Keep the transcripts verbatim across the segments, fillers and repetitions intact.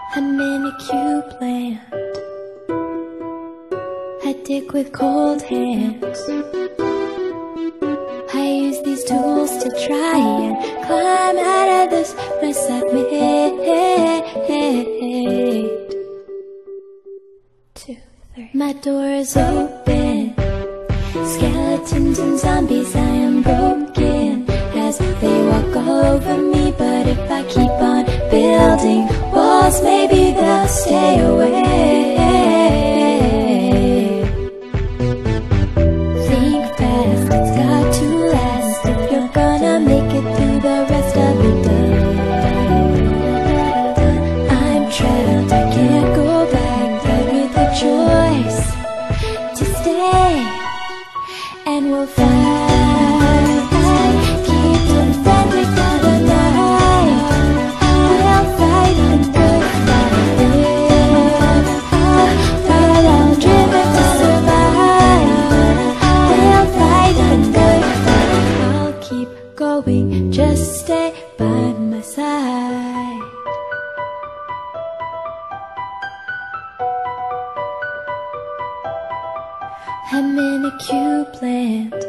I'm in a cube land. I dig with cold hands. I use these tools to try and climb out of this mess I've made. Two, three. My door is open. Skeletons and zombies, I am broken as they walk all over me. But if I keep on building walls, maybe they'll stay away. Think fast, it's got to last if you're gonna make it through the rest of the day. I'm trapped, I can't go back, but with a choice to stay, and we'll fight. Keep doing that without a night. We'll fight the good fight. But I'm driven to survive. We'll fight the good fight. I'll keep going, just stay by my side. I'm in a cube land.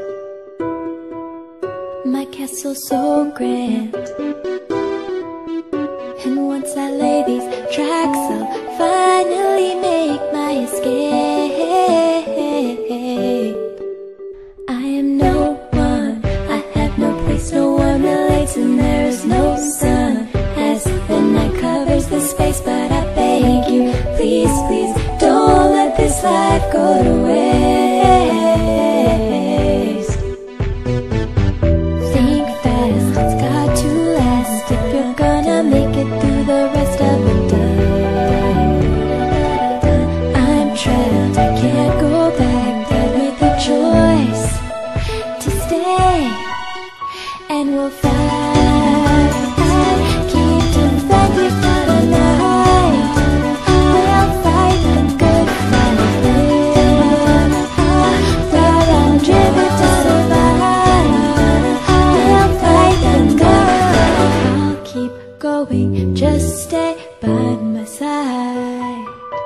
My castle's so grand. And once I lay these tracks, I'll finally make my escape. I am no one, I have no place, no one relates, and there is no sun as the night covers the space. But I beg you, please, please, don't let this life go to waste. Think fast, it's got to last if you're gonna make it through the rest of the day. I'm trapped, I can't go back, but with a choice to stay, and we'll fight. Keep doing that without a night. We'll fight the good fight. But I'm driven to survive. We'll fight the good fight. I'll keep going, just stay by my side.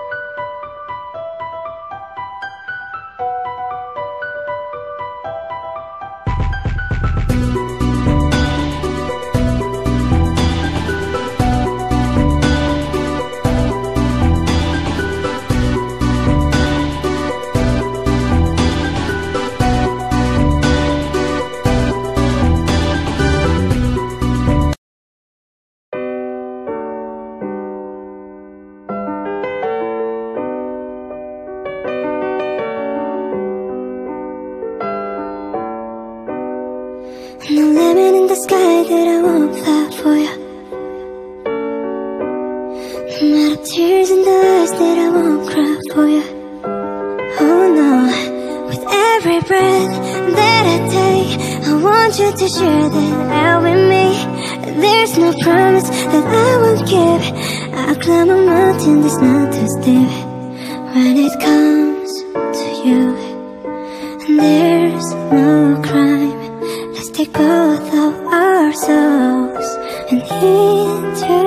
No limit in the sky that I won't fly for you. No matter tears in the eyes that I won't cry for you. Oh no, with every breath that I take, I want you to share that out with me. There's no promise that I won't give. I'll climb a mountain that's not too steep. When it comes to you, and there's no crime. Let's take both of our souls and into